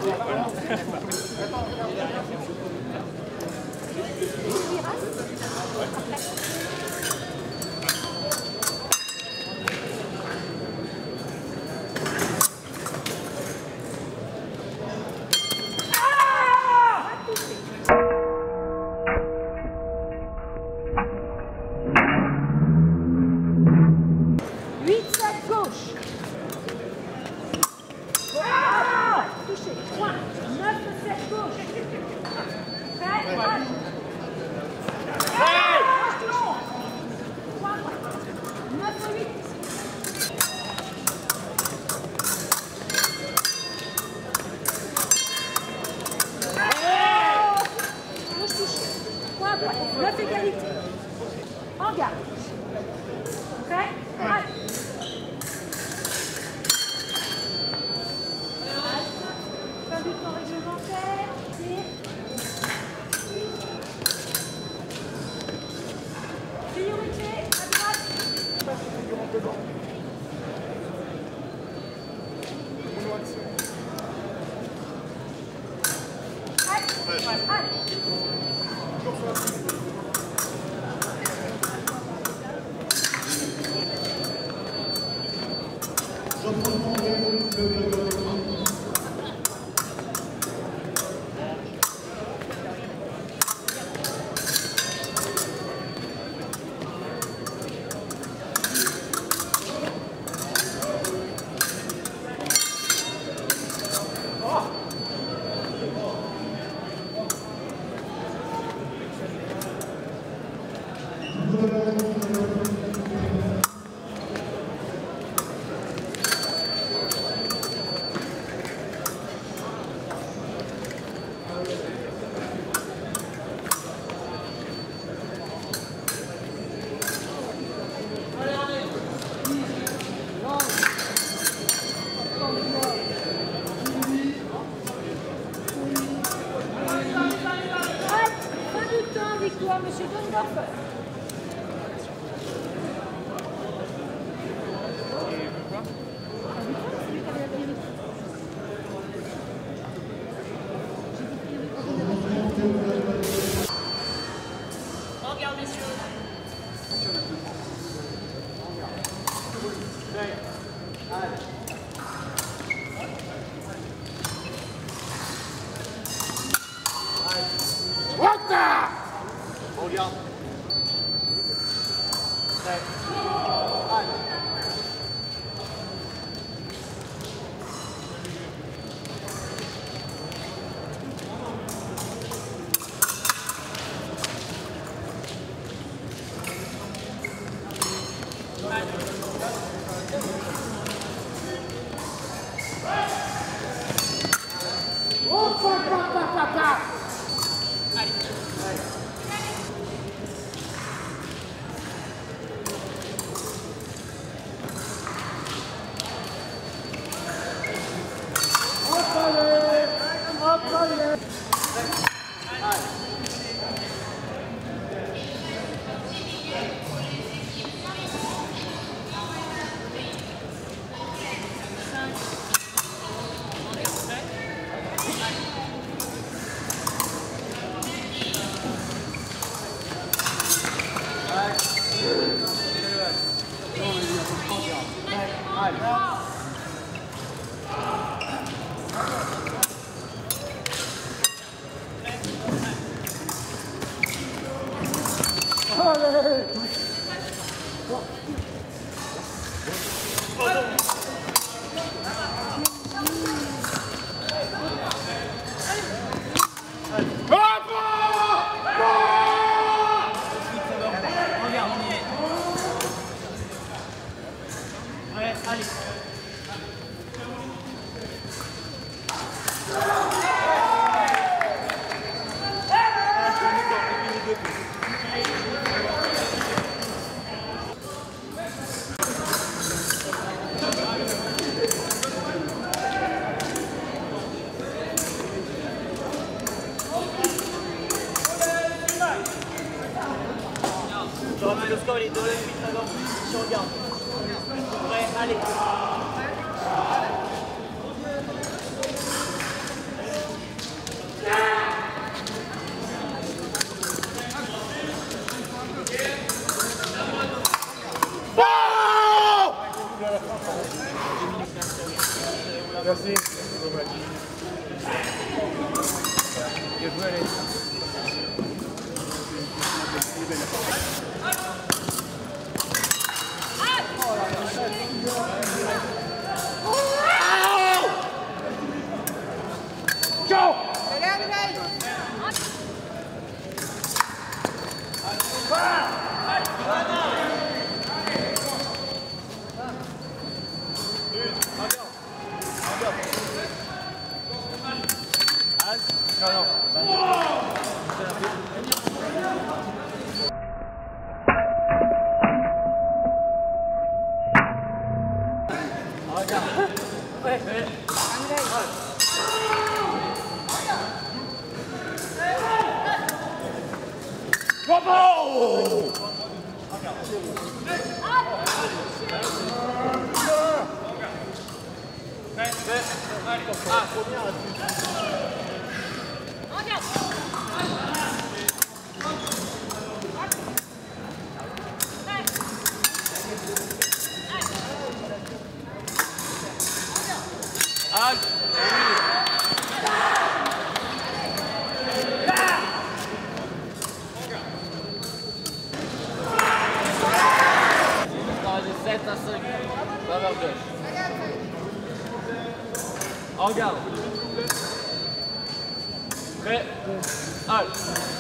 Neuf égalité. En garde. Prêt? Allez. Fin du temps réglementaire. Priorité à droite. Allez. Victoire, monsieur Dondorf. En garde, messieurs. Regarde. Prêt. Allez. Le score il est de 8 avant, si on regarde. Prêt, allez. Merci. Bien joué, allez. Ciao! Regarde. Prêt. Halt.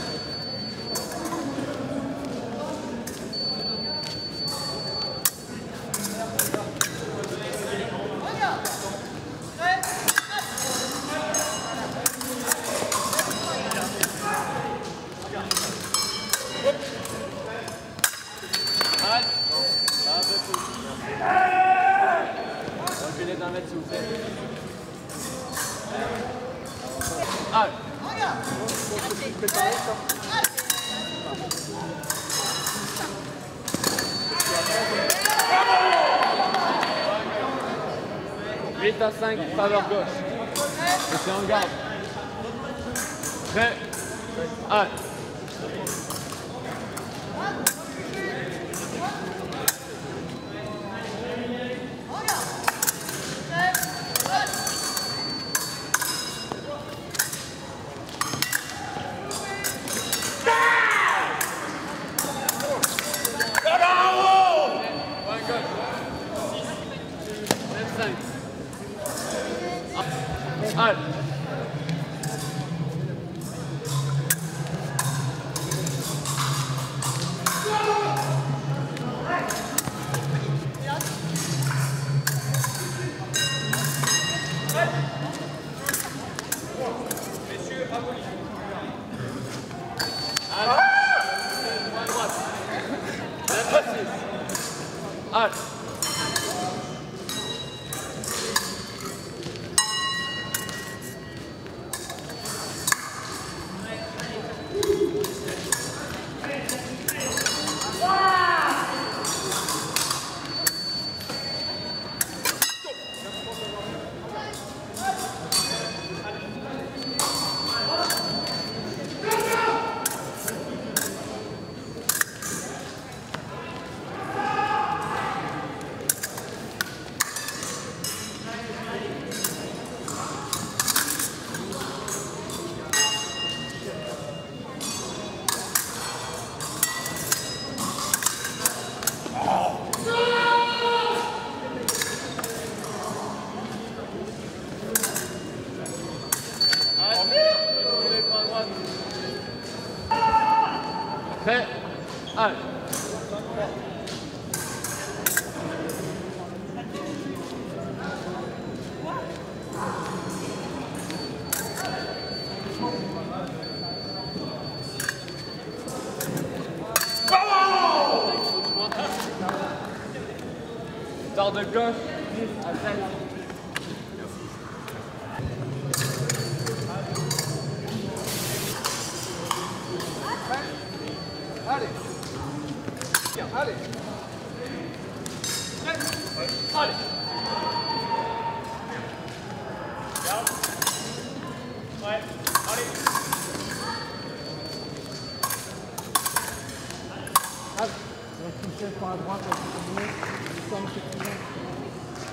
Reculez d'un mètre s'il vous plaît. Allez. 8 à 5, faveur gauche. Et c'est en garde. Prêt. Allez. Allez. Messieurs, abolis. Allez. À droite. La précise. Allez. Prêt. Allez. Tord de gauche, à 7. Allez. Bien, allez. Allez. Ouais, allez. Allez. On va toucher par la droite, on va continuer.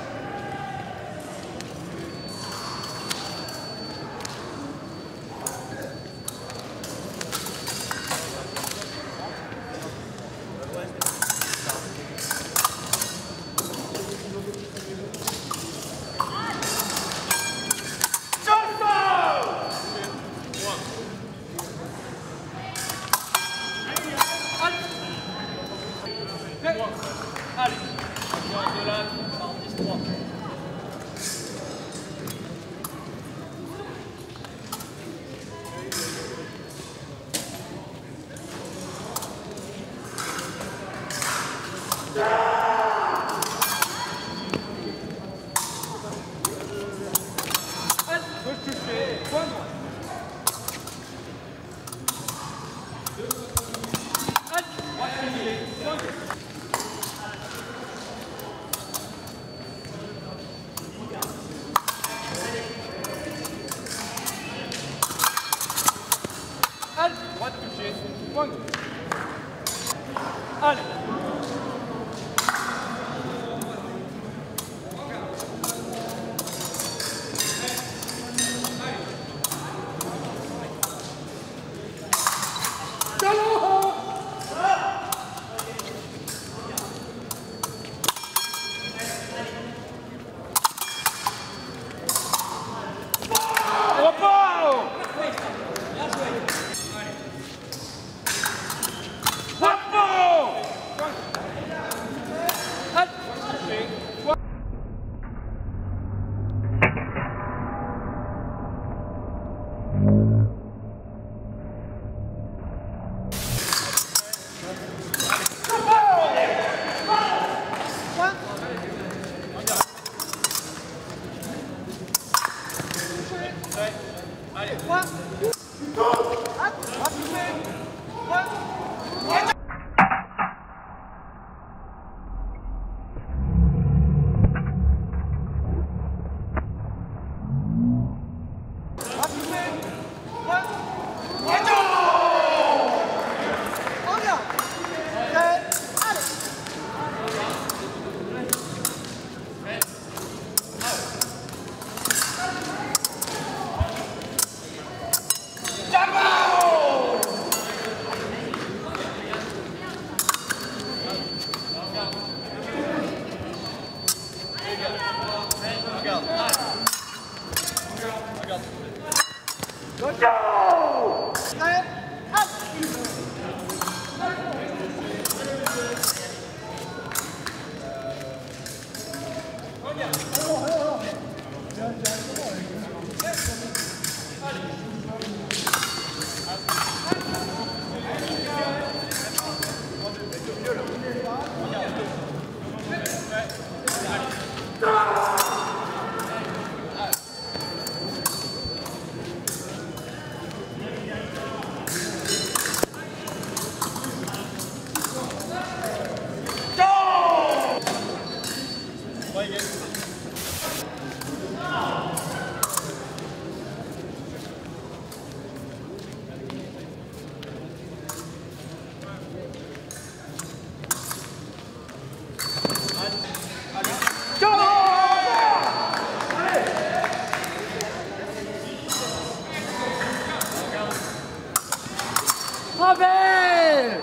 Robert!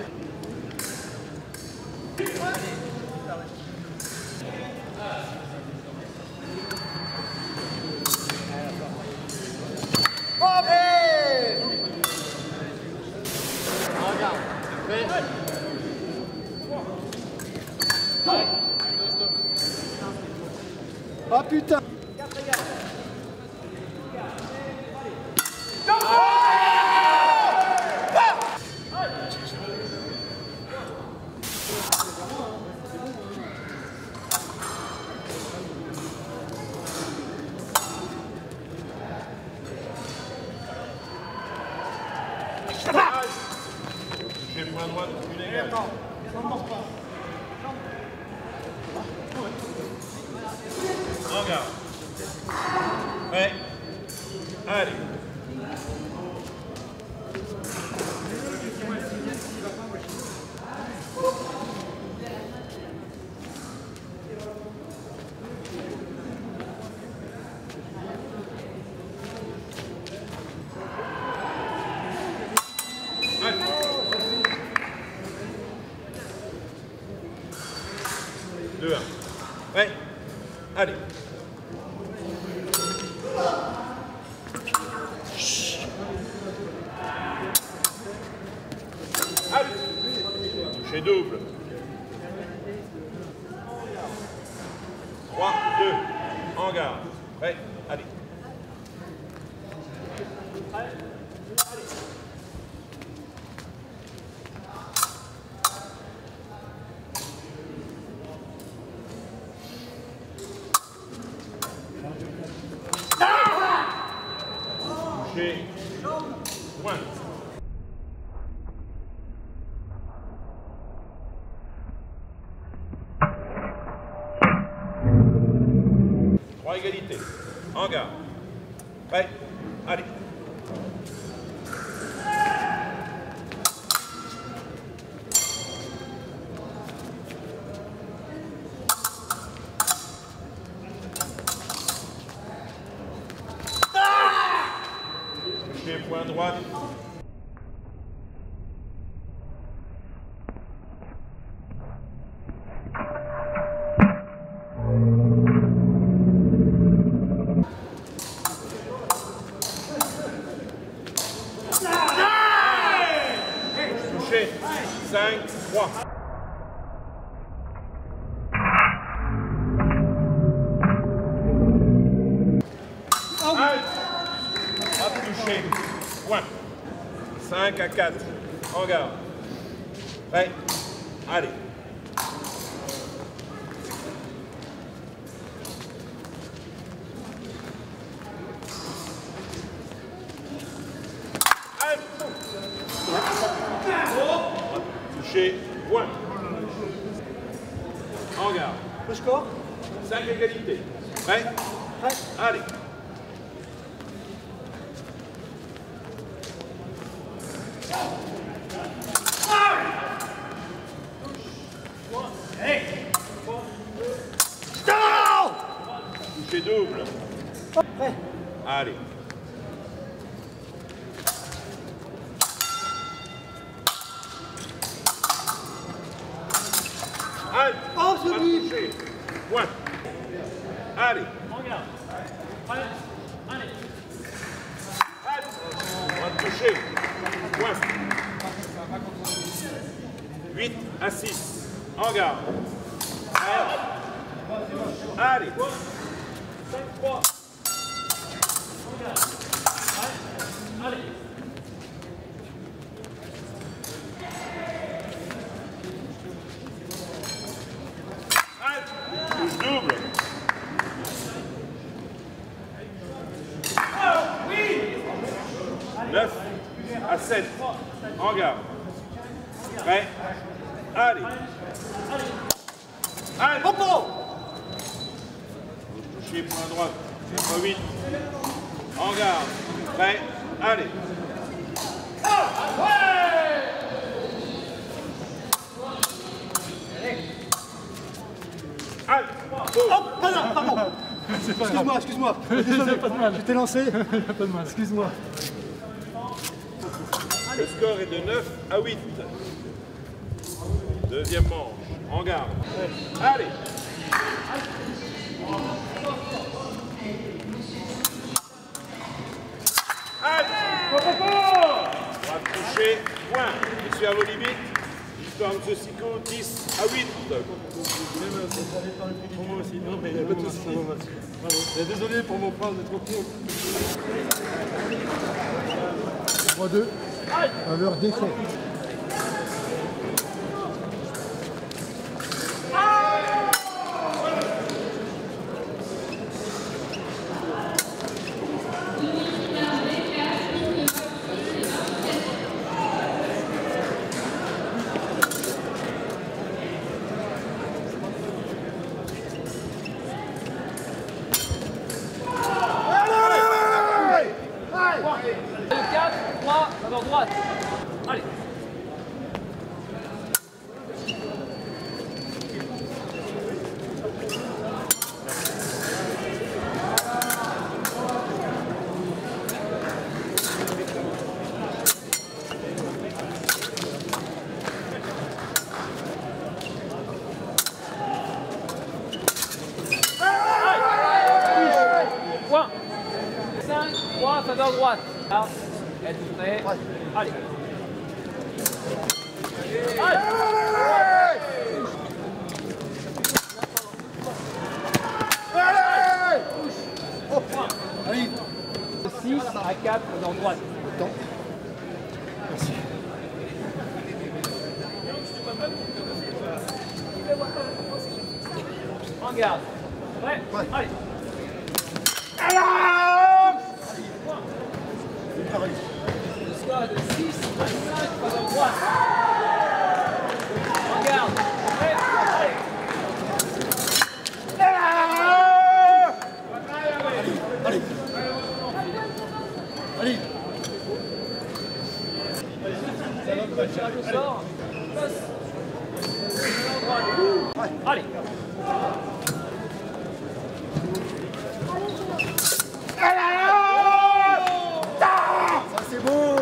Regarde. Fais. Oh putain! J'ai point droit depuis les gars. En garde. Ouais. Allez. Deux, un. Ouais. Allez. Allez. Toucher double. 3, 2. En garde. Ouais. Allez. Toucher. Point. Trois égalités. En garde. Ouais. Allez. Toucher point droite. Toucher 5, 3. Hop, touché. Point. 5 à 4. En garde. Prêt. Allez. Allez. Touché. Point. En garde. Le score? 5 égalités. Prêt. Prêt. Allez. Touché double. Prêt. Allez. Allez. Oh, Pas joli. touché. Point. Allez. On garde. Prêt. Allez. Allez. On va toucher. Point. 8 à 6. En garde. Allez. 5-3. On garde. Allez. Touche double. Oui. 9 à 7. En garde. Prêt. Allez. Allez. Toucher point droite. 8. En garde. Prêt. Allez. Allez. Hop, pardon. Excuse-moi. Désolé, je t'ai lancé. Pas de mal. Excuse-moi. Le score est de 9 à 8. Deuxième manche. En garde. Allez. Allez. On va toucher. Point. Monsieur à vos limites. Histoire de ce Sico, 10 à 8. Pour moi aussi, non mais il n'y a pas de souci. Désolé pour mon prince d'être trop court. 3-2. À leur défaut. Droite. Allez. Point. 5-3, faveur droite. Alors, êtes-vous prêts? Allez. Allez. 6 à 4 dans droite. Merci. En garde. Prêt? Allez. Le score est de 6 à 5 dans droite. En garde. Prêt? Allez. Allez. Le tirage au sort. Allez. Ça c'est beau.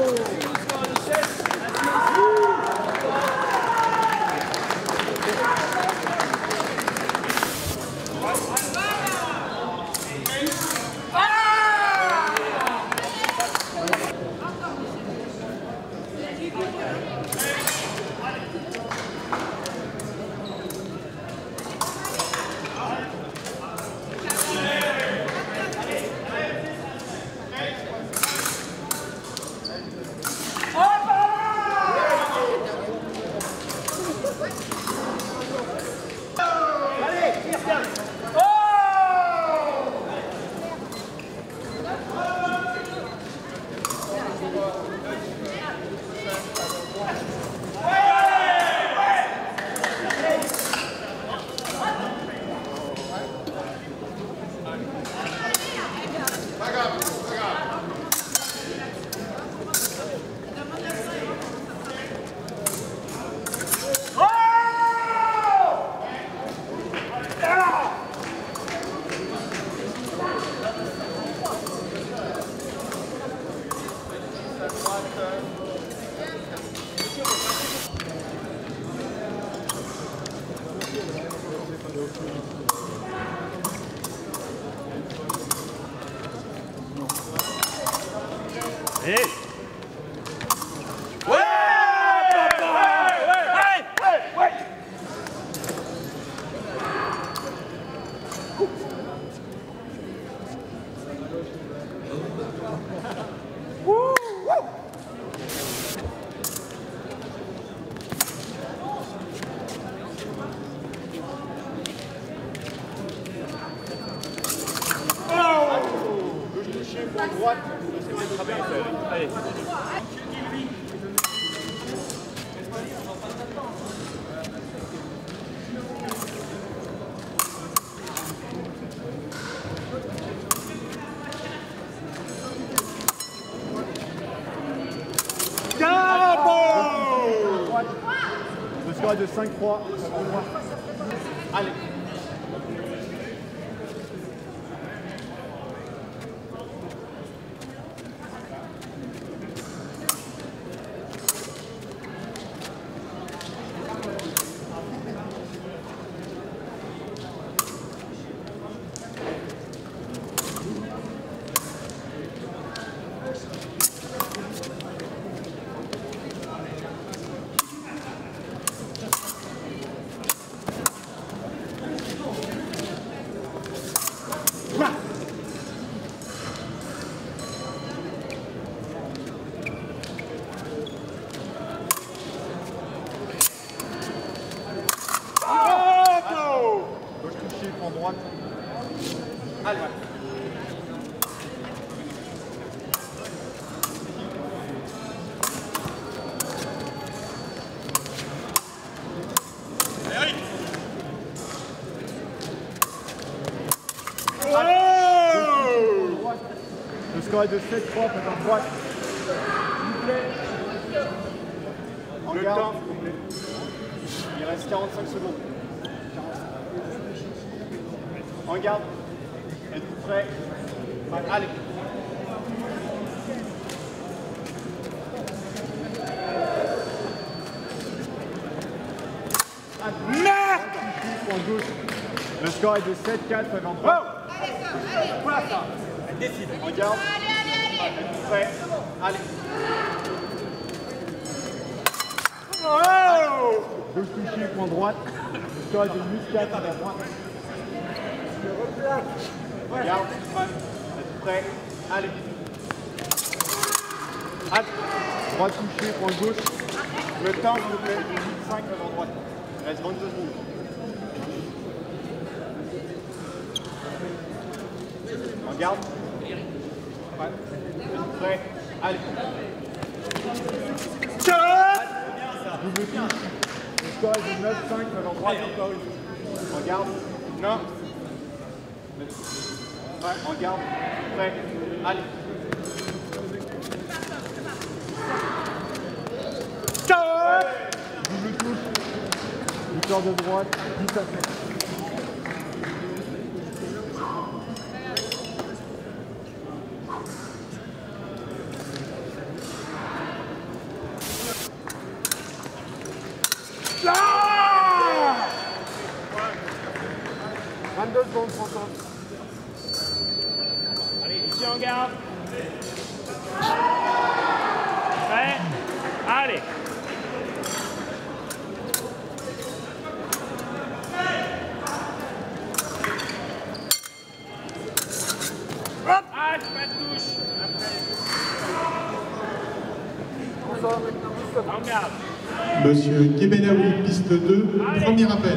Allez. Ouais, ouais. Droite, c'est bien travaillé. Allez. Le score est de 5-3. Allez. En droite. Allez. Le score est de 7-3, faites en droite. En Le garde. temps, s'il vous plaît. Il reste 45 secondes. En garde. Êtes-vous prêts? Allez. En gauche. Le score est de 7-4, faites en droite. Décide. En garde. Êtes-vous prêts? Allez. Gauche touché, point droite. Le score est de 8-4 à la droite. Garde. Êtes-vous prêts? Allez. Allez. Droite touché, point gauche. Le temps, s'il vous plaît, 8-5 à la droite. Il reste 22 secondes. En garde. Êtes-vous prêts? Allez. Double touche. Le score est de 9-5 à la droite. En garde. Non. Ouais, en garde. Prêt. Allez. Double touche. Victoire de droite. 10 à 7. Ah 22 secondes, François. Allez, ici en garde. Prêt? Allez. Hop! Ah, pas de touche. En garde. Monsieur Kebenaoui, piste 2, Allez. premier appel.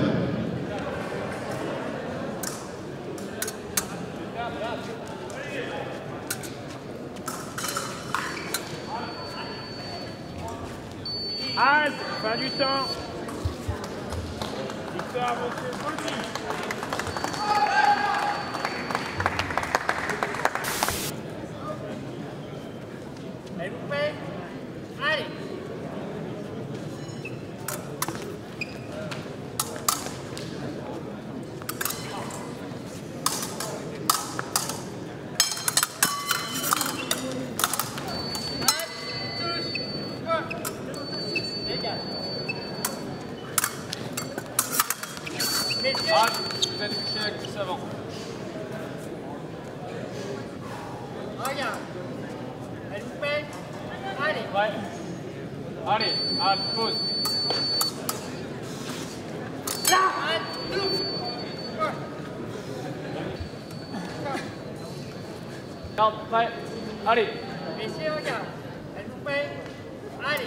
Halte, fin du temps. Victoire, monsieur Paulty. Êtes-vous prêts? Allez. Ah, vous êtes touché avec plus avant. Regarde. Êtes-vous prêts? Allez. Ouais. Allez, pause. Là. Garde, prêt. Allez. Messieurs, regarde. Êtes-vous prêts? Allez.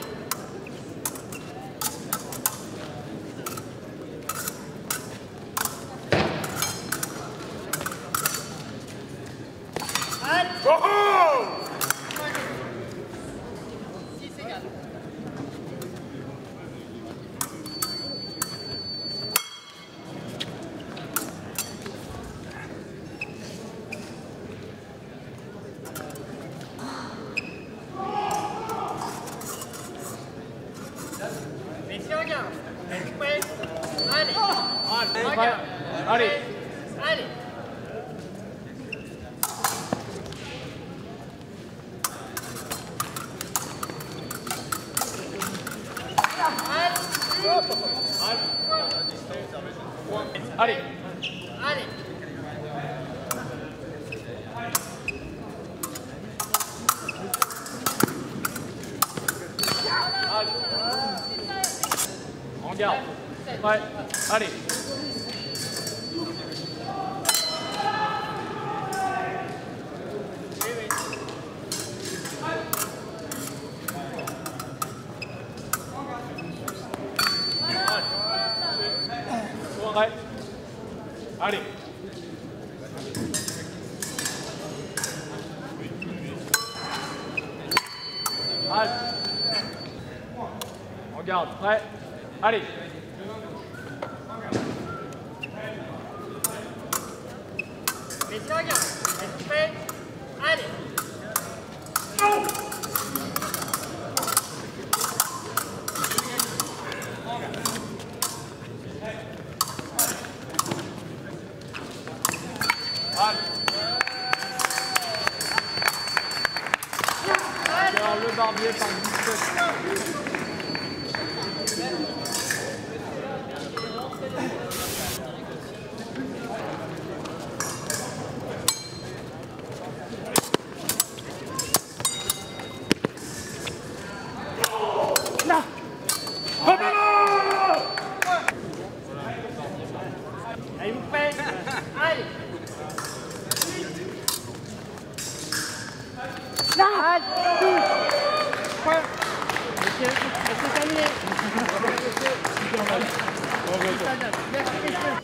Allez. Oh oh! 6 égales. Messieurs, regarde. Êtes-vous prêts? Allez. Regarde. Allez. Allez. Allez. Allez. En garde. Prêt. Allez. Prêt. Allez. Halte. En garde. Prêt. Allez. Messieurs, regarde. Êtes-vous prêts? Allez. Alors, le barbier par 17. Êtes-vous prêts? Allez. Là. Point. Monsieur, c'est terminé. Merci, messieurs.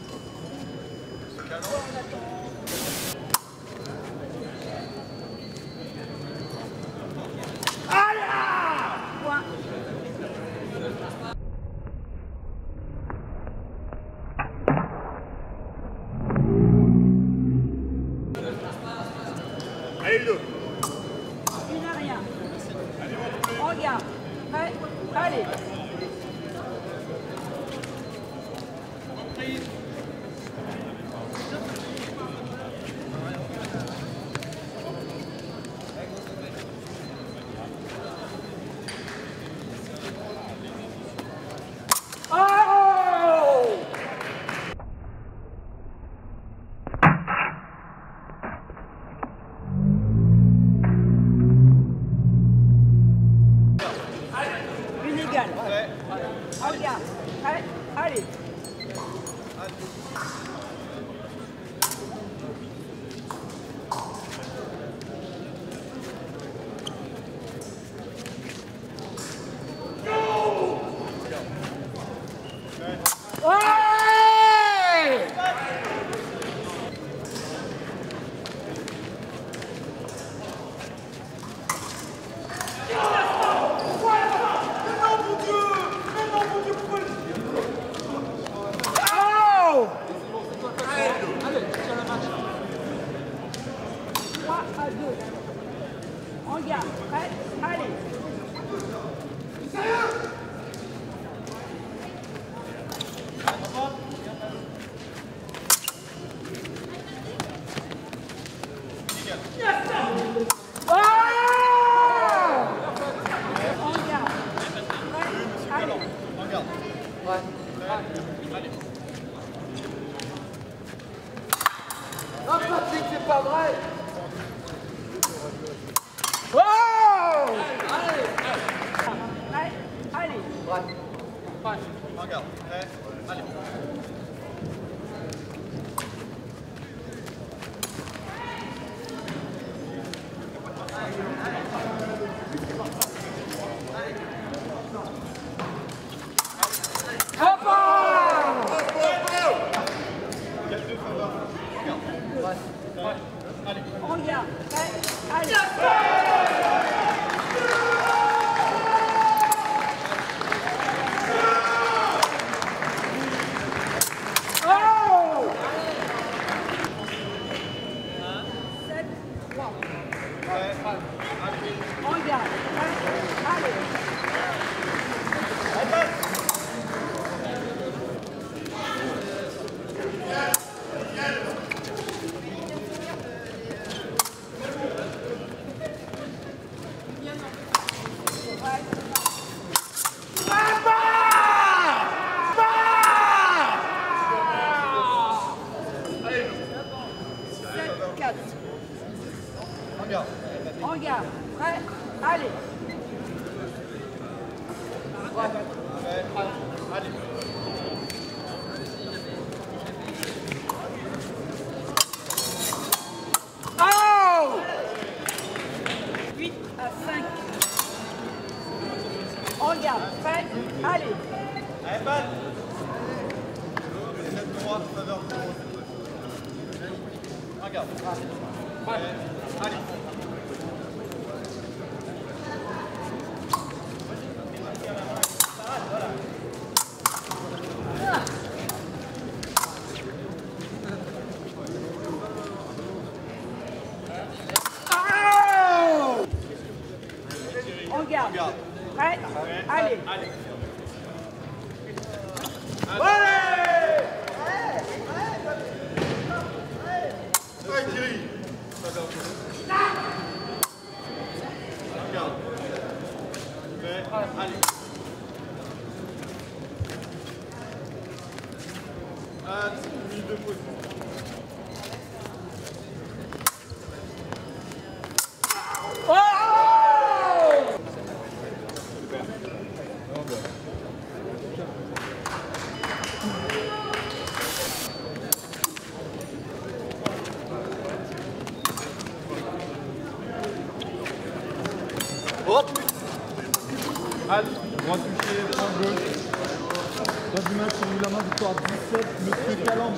Allez Ludo. Il n'a rien. Regarde. Prêt. Allez. Une égale. Regarde. Prêt. Allez. Regarde, prêt, allez. Non, Patrick, c'est pas vrai. Oh! Allez! Regarde, prêt, allez. Regarde, prêt, allez. Regarde, prêt, allez. Regarde, prêt, allez. Allez. Oh 8 à 5. Regarde, prêt, allez. Allez, balle. Regarde. Allez. Regarde, prêt, allez. Allez. Ouais, Thierry. Regarde. Prêt, allez. Minute de pause. Hop. Halte, droit touché, front gauche. Droit du match, celui la main, victoire 17, Monsieur Calambre.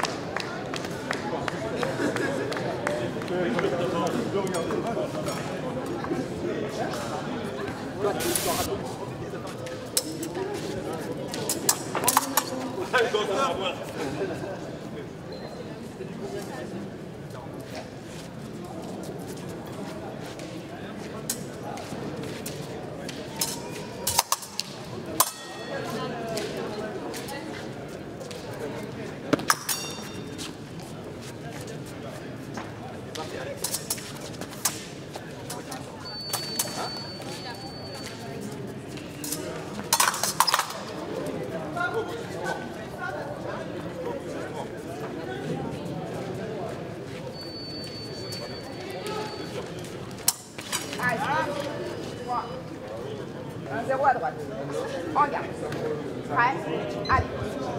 Allez, 3. 1-0 à droite. Regarde. Prêt, allez.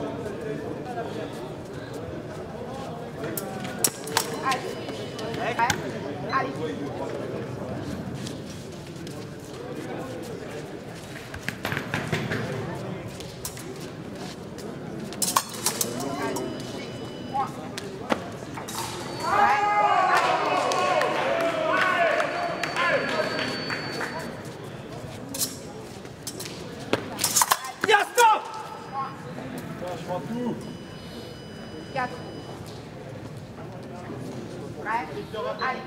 Allez. Prêt, allez. Tout. 4. Prêt, allez.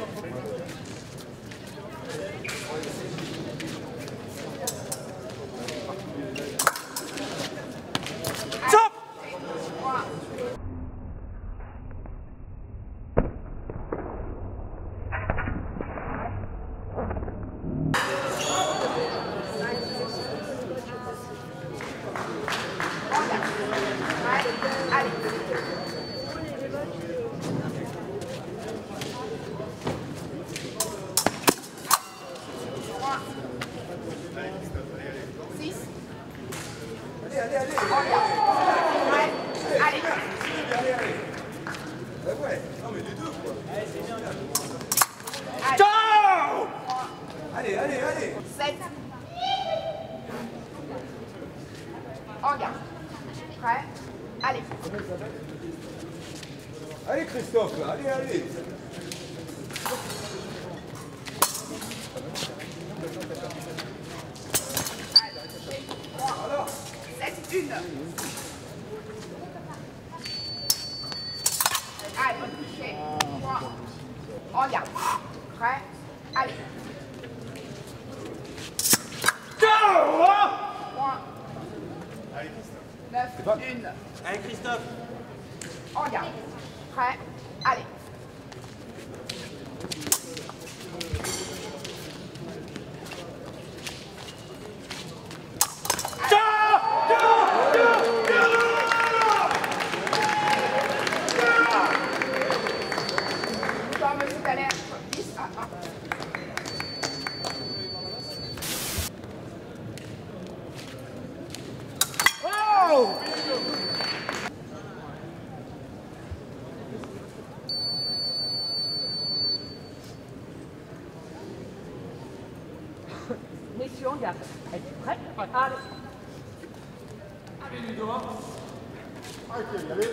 Stop! 3. Allez. Christophe, là. Allez, allez. Alors, 7-1. Allez, touché. Point. On garde. Prêt. Allez. Point. 9-1. Allez, Christophe. On garde. Prêt. Allez. Comme tout à l'heure, 10-1. Messieurs, on garde. Êtes-vous prêts? Allez. Allez, Ludo. Ok, allez.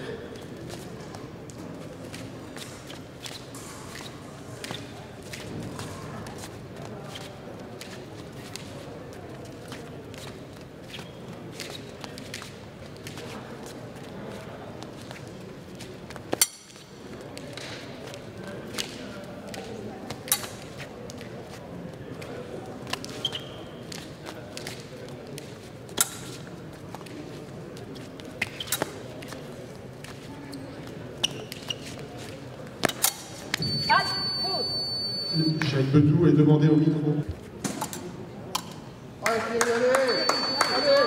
Michel Bedou est demandé au micro. Allez, allez, allez.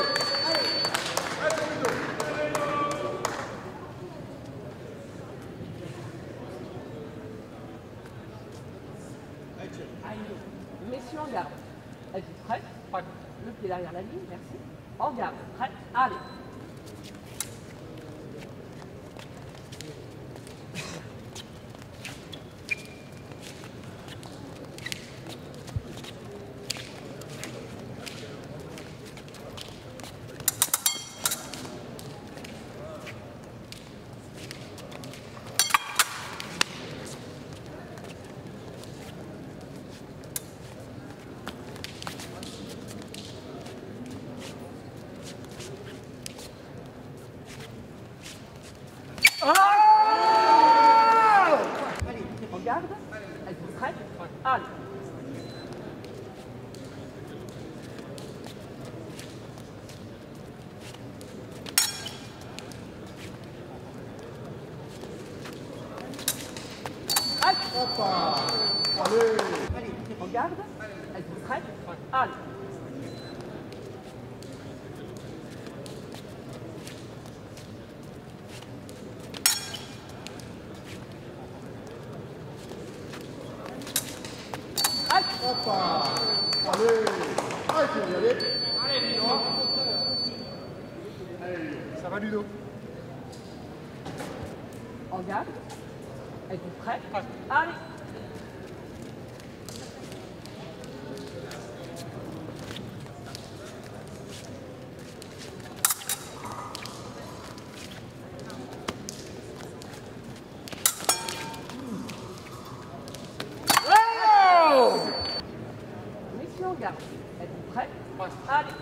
Messieurs, en garde. Êtes-vous prêts? Le pied derrière la ligne, merci. En garde. Prêt? Allez. En garde. Êtes-vous prêts? Allez. Allez. En garde. Êtes-vous prêts? Allez. Ça va, Ludo? En garde. Êtes-vous prêts? Allez. Messieurs, en garde. Êtes-vous prêts? Allez.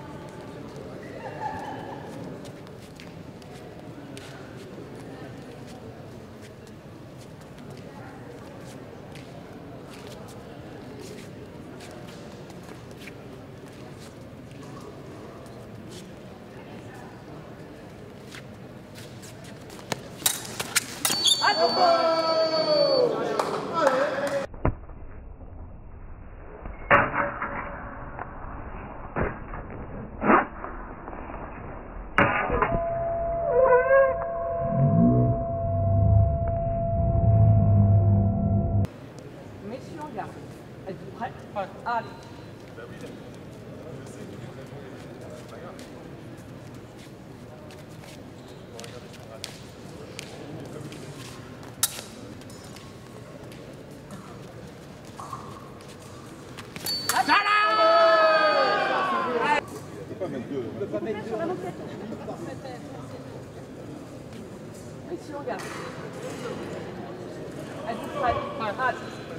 Messieurs, en garde. Êtes-vous prêts? Allez. Sur la moquette. Messieurs, en garde. Êtes-vous prêts? Hâte.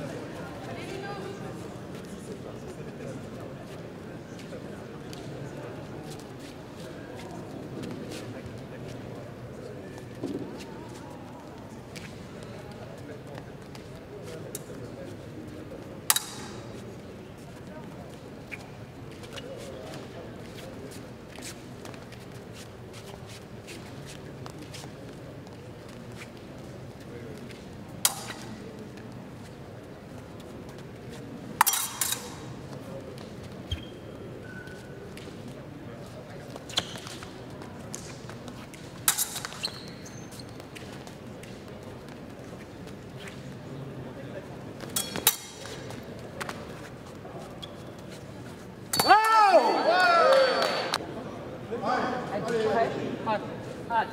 Êtes-vous prêts? Hâte. Hâte.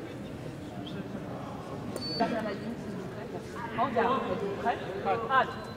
Derrière la ligne, s'il vous plaît. En garde. Êtes-vous prêts? Hâte.